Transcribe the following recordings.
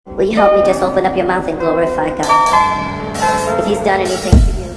Will you help me just open up your mouth and glorify God? If He's done anything for you.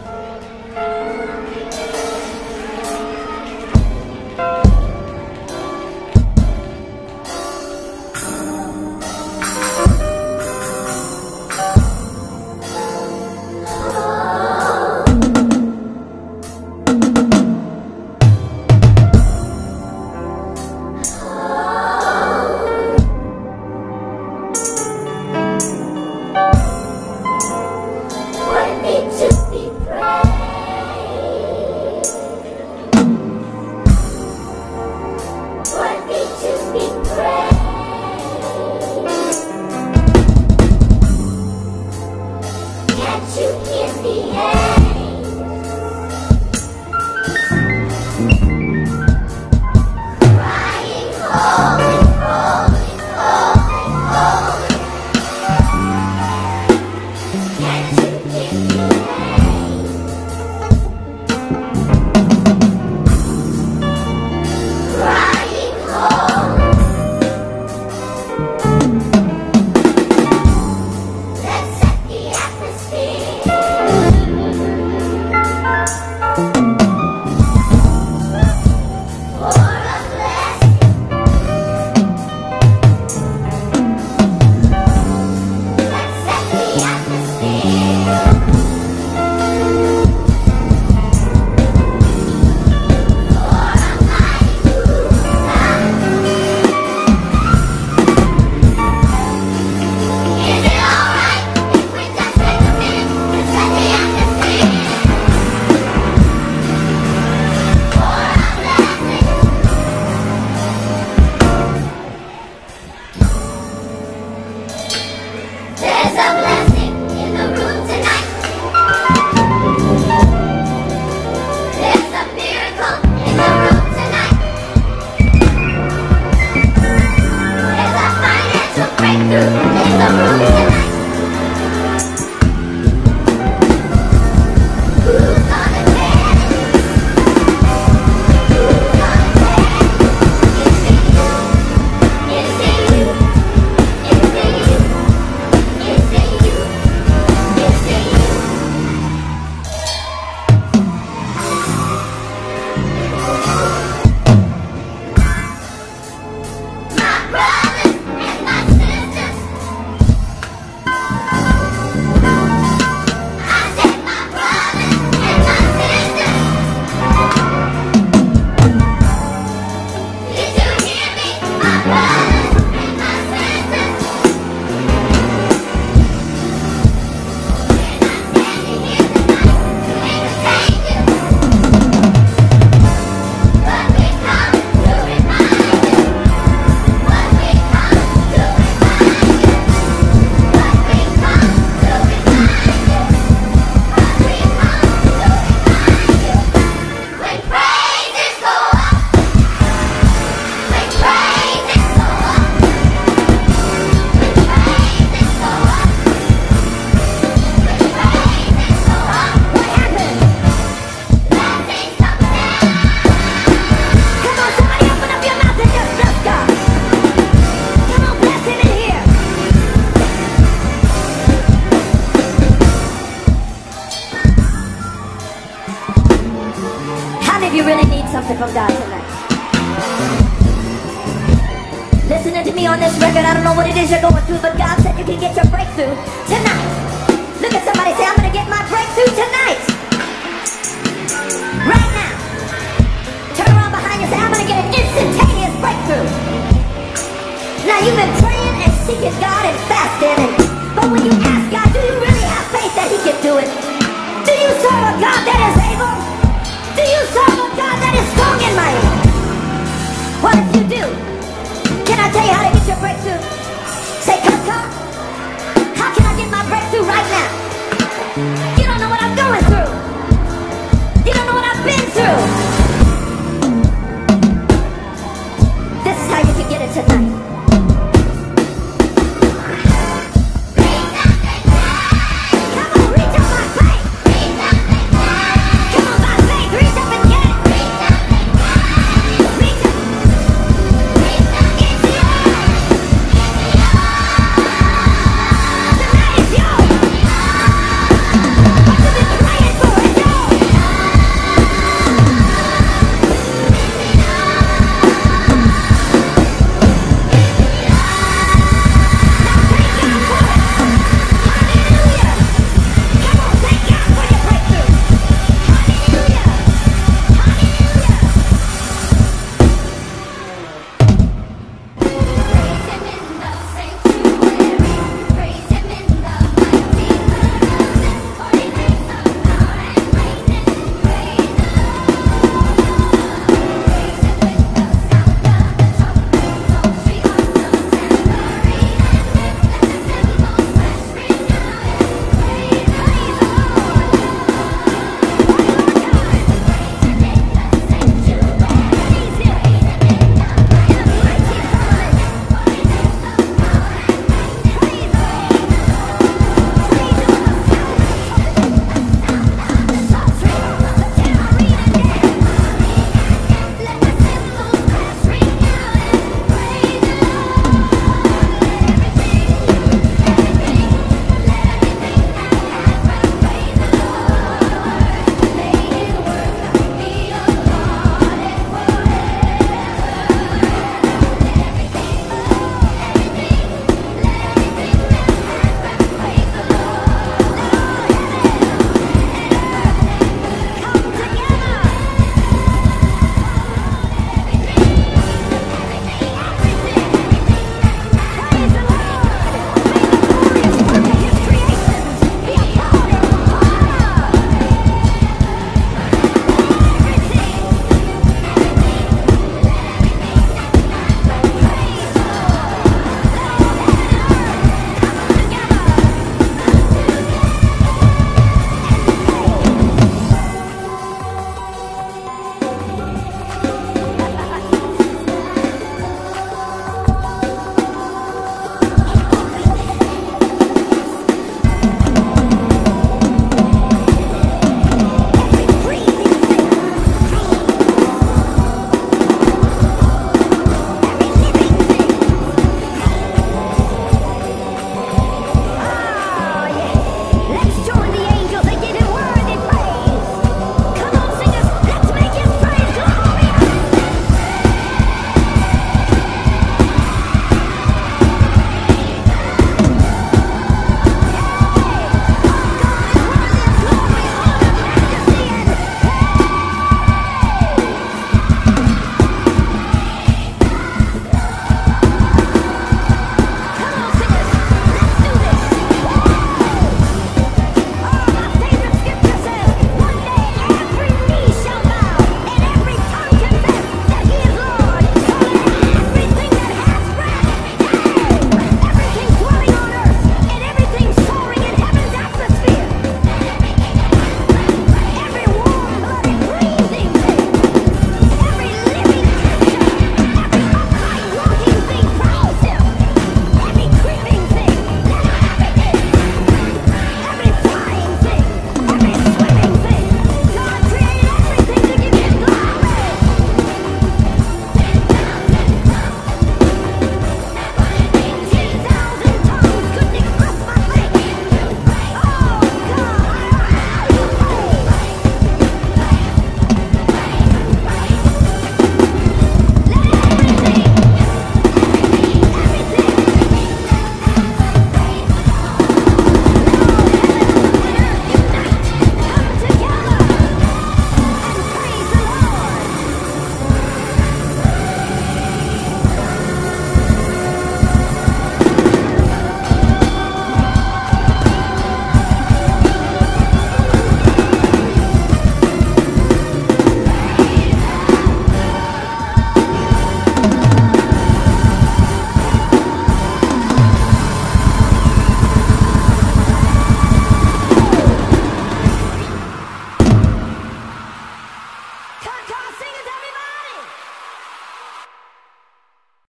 You really need something from God tonight. Listening to me on this record, I don't know what it is you're going through, but God said you can get your breakthrough tonight. Look at somebody, say, I'm going to get my breakthrough tonight. Right now. Turn around behind you, say, I'm going to get an instantaneous breakthrough. Now, you've been praying and seeking God and fasting, but when you ask God, do you really have faith that He can do it? Do you serve a God that is able? Do you serve a God that is strong and mighty? Well, if you do, can I tell you how to get your breakthrough?